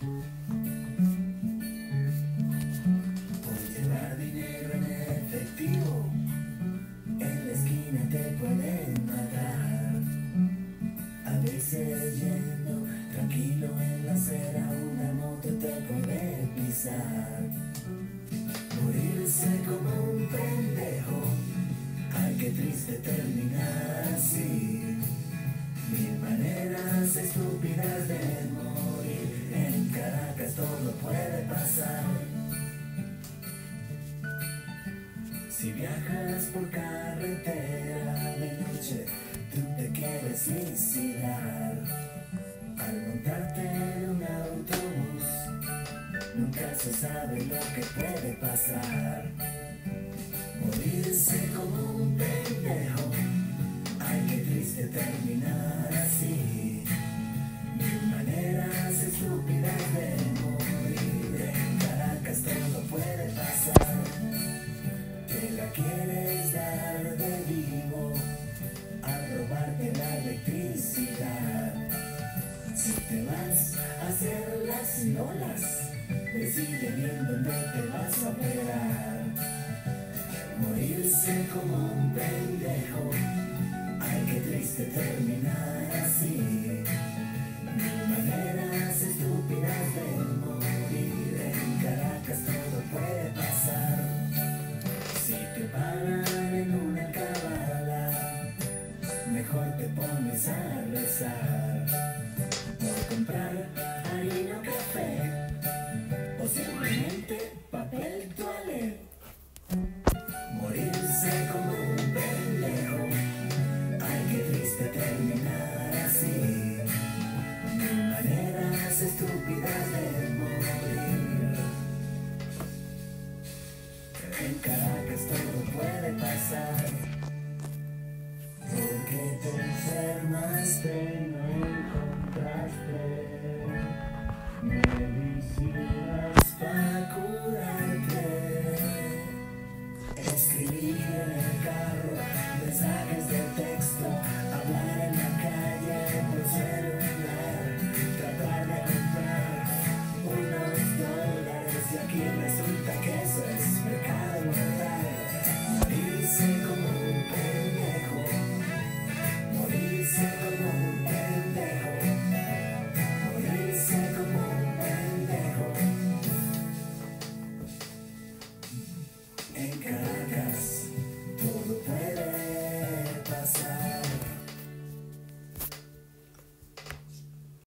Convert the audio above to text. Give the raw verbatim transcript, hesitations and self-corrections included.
Por llevar dinero en efectivo, en la esquina te pueden matar. A veces yendo tranquilo en la acera, una moto te puede pisar. Morirse como un pendejo, ay qué triste terminar así. Mil maneras estúpidas de morir, en Caracas todo puede pasar. Si viajas por carretera de noche, tú te quieres suicidar. Al montarte en un autobús, nunca se sabe lo que puede pasar. Morirse como un pendejo, ay qué triste terminar así. Mil maneras estúpidas de morir, en Caracas todo puede pasar. Te la quieres dar de vivo al robarte la electricidad. Si te vas a hacer las lolas, decide bien dónde te vas a operar. Morirse como un pendejo, ay qué triste terminar así. Mil maneras estúpidas de morir, en Caracas todo puede pasar. Si te paran en una cabala, mejor te pones a rezar por comprar harina o café, o simplemente papel toalé. Morirse como un pendejo, ay qué triste terminar así. Mil maneras estúpidas de morir, en Caracas todo puede pasar.